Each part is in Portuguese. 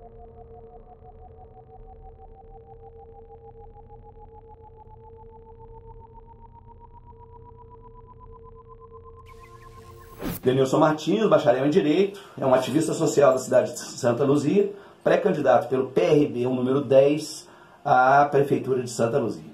Denilson Martins, bacharel em Direito, é um ativista social da cidade de Santa Luzia, pré-candidato pelo PRB, o número 10, à Prefeitura de Santa Luzia.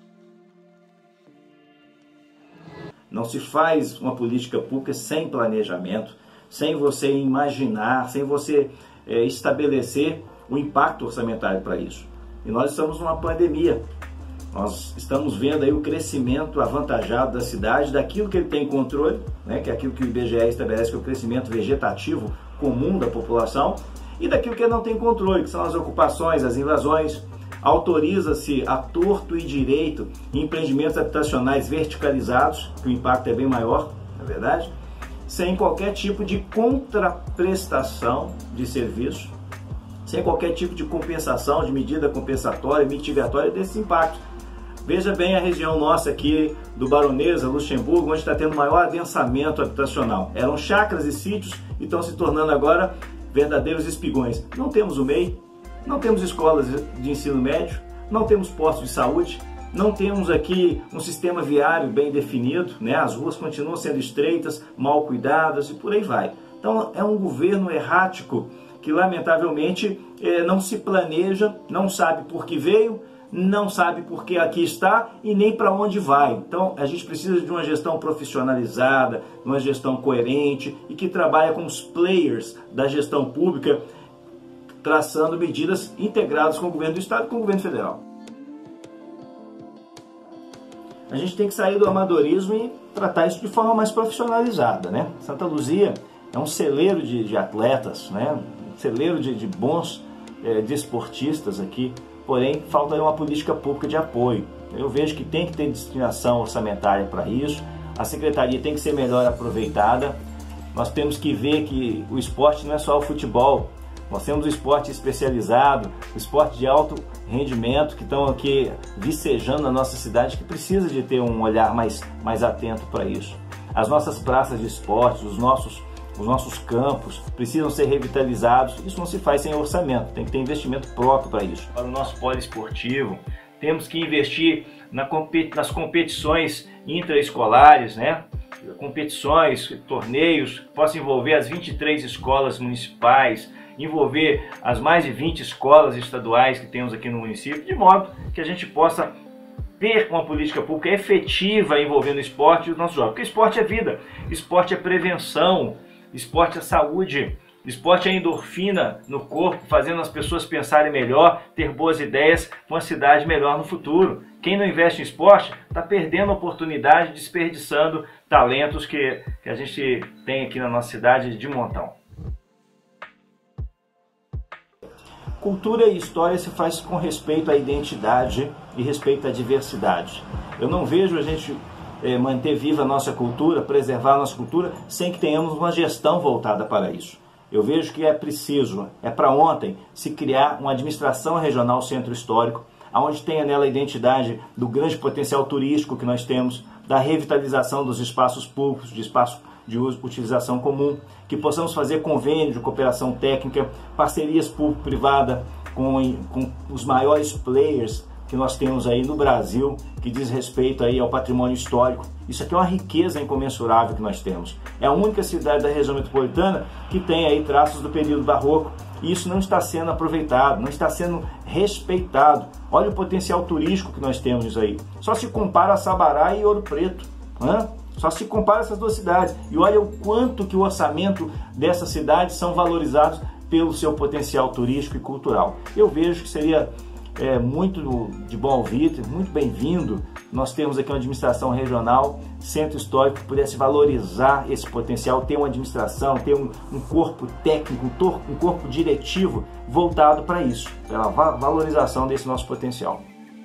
Não se faz uma política pública sem planejamento, sem você imaginar, sem você estabelecer o impacto orçamentário para isso. E nós estamos numa pandemia. Nós estamos vendo aí o crescimento avantajado da cidade, daquilo que ele tem controle, né, que é aquilo que o IBGE estabelece, que é o crescimento vegetativo comum da população, e daquilo que ele não tem controle, que são as ocupações, as invasões. Autoriza-se a torto e direito empreendimentos habitacionais verticalizados, que o impacto é bem maior, na verdade, sem qualquer tipo de contraprestação de serviço, sem qualquer tipo de compensação, de medida compensatória, mitigatória desses impactos. Veja bem a região nossa aqui do Baronesa, Luxemburgo, onde está tendo maior adensamento habitacional. Eram chácaras e sítios e estão se tornando agora verdadeiros espigões. Não temos o MEI, não temos escolas de ensino médio, não temos postos de saúde, não temos aqui um sistema viário bem definido, né? As ruas continuam sendo estreitas, mal cuidadas e por aí vai. Então é um governo errático que lamentavelmente não se planeja, não sabe por que veio, não sabe por que aqui está e nem para onde vai. Então a gente precisa de uma gestão profissionalizada, uma gestão coerente e que trabalhe com os players da gestão pública, traçando medidas integradas com o governo do Estado e com o governo federal. A gente tem que sair do amadorismo e tratar isso de forma mais profissionalizada, né? Santa Luzia é um celeiro de atletas, né? Um celeiro de bons desportistas aqui, porém falta uma política pública de apoio. Eu vejo que tem que ter destinação orçamentária para isso, a secretaria tem que ser melhor aproveitada, nós temos que ver que o esporte não é só o futebol, nós temos o esporte especializado, o esporte de alto rendimento que estão aqui vicejando a nossa cidade, que precisa de ter um olhar mais atento para isso. As nossas praças de esportes, os nossos campos precisam ser revitalizados. Isso não se faz sem orçamento, tem que ter investimento próprio para isso. Para o nosso poliesportivo, temos que investir nas competições intraescolares, né? Competições, torneios que possam envolver as 23 escolas municipais, envolver as mais de 20 escolas estaduais que temos aqui no município, de modo que a gente possa ter uma política pública efetiva envolvendo o esporte e os nossos jovens. Porque esporte é vida, esporte é prevenção, esporte é saúde, esporte é endorfina no corpo, fazendo as pessoas pensarem melhor, ter boas ideias, uma cidade melhor no futuro. Quem não investe em esporte está perdendo a oportunidade, desperdiçando talentos que a gente tem aqui na nossa cidade de montão. Cultura e história se faz com respeito à identidade e respeito à diversidade. Eu não vejo a gente manter viva a nossa cultura, preservar a nossa cultura, sem que tenhamos uma gestão voltada para isso. Eu vejo que é preciso, é para ontem, se criar uma administração regional centro histórico, onde tenha nela a identidade do grande potencial turístico que nós temos, da revitalização dos espaços públicos, de espaços de utilização comum, que possamos fazer convênios de cooperação técnica, parcerias público-privada com os maiores players que nós temos aí no Brasil, que diz respeito aí ao patrimônio histórico. Isso aqui é uma riqueza incomensurável que nós temos. É a única cidade da região metropolitana que tem aí traços do período barroco, e isso não está sendo aproveitado, não está sendo respeitado. Olha o potencial turístico que nós temos nisso aí. Só se compara a Sabará e Ouro Preto, né? Só se compara essas duas cidades. E olha o quanto que o orçamento dessas cidades são valorizados pelo seu potencial turístico e cultural. Eu vejo que seria muito de bom ouvir, muito bem-vindo. Nós temos aqui uma administração regional, centro histórico, que pudesse valorizar esse potencial, ter uma administração, ter um corpo técnico, um corpo diretivo voltado para isso, pela valorização desse nosso potencial.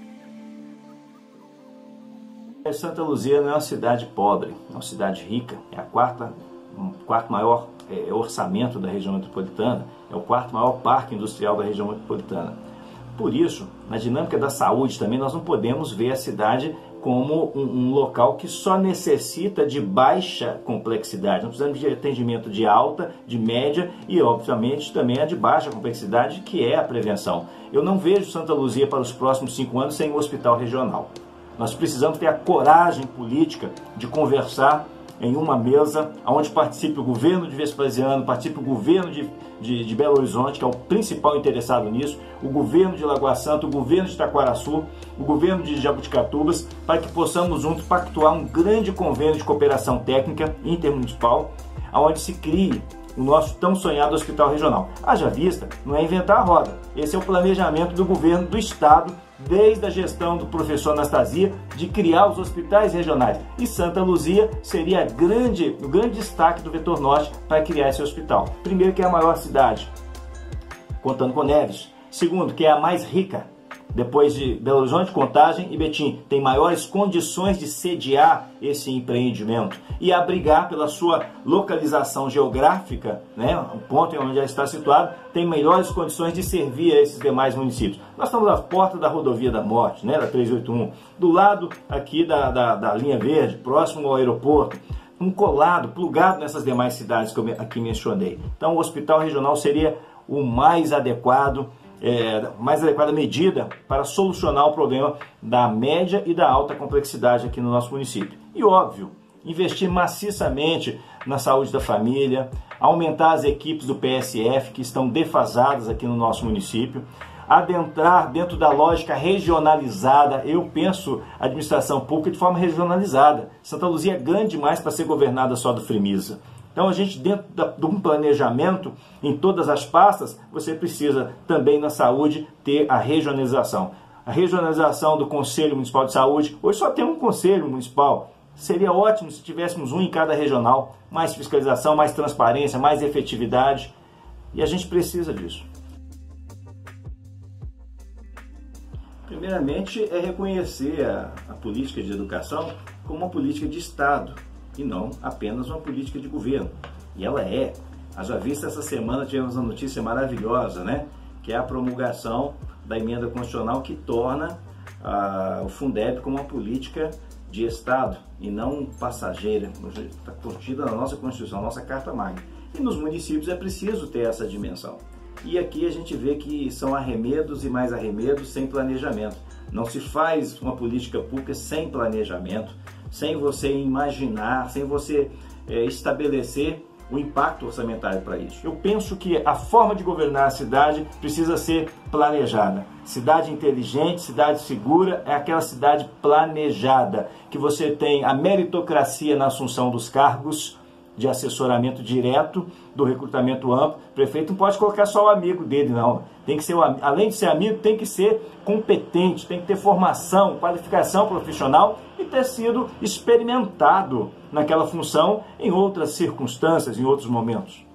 Santa Luzia não é uma cidade pobre, é uma cidade rica, é o quarto maior orçamento da região metropolitana, é o quarto maior parque industrial da região metropolitana. Por isso, na dinâmica da saúde também, nós não podemos ver a cidade como um local que só necessita de baixa complexidade. Não precisamos de atendimento de alta, de média e, obviamente, também a de baixa complexidade, que é a prevenção. Eu não vejo Santa Luzia para os próximos 5 anos sem um hospital regional. Nós precisamos ter a coragem política de conversar em uma mesa onde participe o governo de Vespasiano, participe o governo de Belo Horizonte, que é o principal interessado nisso, o governo de Lagoa Santa, o governo de Itaquaraçu, o governo de Jabuticatubas, para que possamos juntos pactuar um grande convênio de cooperação técnica intermunicipal, onde se crie o nosso tão sonhado hospital regional. Haja vista, não é inventar a roda. Esse é o planejamento do governo do estado, desde a gestão do professor Anastasia, de criar os hospitais regionais. E Santa Luzia seria o grande destaque do Vetor Norte para criar esse hospital. Primeiro, que é a maior cidade, contando com Neves. Segundo, que é a mais rica. Depois de Belo Horizonte, Contagem e Betim, tem maiores condições de sediar esse empreendimento e abrigar pela sua localização geográfica, né, o ponto em onde ela está situado, tem melhores condições de servir a esses demais municípios. Nós estamos à porta da rodovia da morte, né, da 381, do lado aqui da linha verde, próximo ao aeroporto, colado, plugado nessas demais cidades que eu aqui mencionei. Então o hospital regional seria o mais adequada medida para solucionar o problema da média e da alta complexidade aqui no nosso município. E óbvio, investir maciçamente na saúde da família, aumentar as equipes do PSF que estão defasadas aqui no nosso município, adentrar dentro da lógica regionalizada. Eu penso a administração pública de forma regionalizada. Santa Luzia é grande demais para ser governada só do Fremisa. Então, a gente, dentro de um planejamento, em todas as pastas, você precisa também na saúde ter a regionalização. A regionalização do Conselho Municipal de Saúde. Hoje só tem um Conselho Municipal. Seria ótimo se tivéssemos um em cada regional. Mais fiscalização, mais transparência, mais efetividade. E a gente precisa disso. Primeiramente, é reconhecer a política de educação como uma política de Estado e não apenas uma política de governo. E ela é. Haja vista, essa semana tivemos uma notícia maravilhosa, né? Que é a promulgação da emenda constitucional que torna o Fundeb como uma política de Estado e não passageira. Está contida na nossa Constituição, na nossa Carta Magna. E nos municípios é preciso ter essa dimensão. E aqui a gente vê que são arremedos e mais arremedos sem planejamento. Não se faz uma política pública sem planejamento, sem você imaginar, sem você estabelecer o impacto orçamentário para isso. Eu penso que a forma de governar a cidade precisa ser planejada. Cidade inteligente, cidade segura, é aquela cidade planejada, que você tem a meritocracia na assunção dos cargos, de assessoramento direto, do recrutamento amplo. O prefeito não pode colocar só o amigo dele, não. Tem que ser, além de ser amigo, tem que ser competente, tem que ter formação, qualificação profissional e ter sido experimentado naquela função em outras circunstâncias, em outros momentos.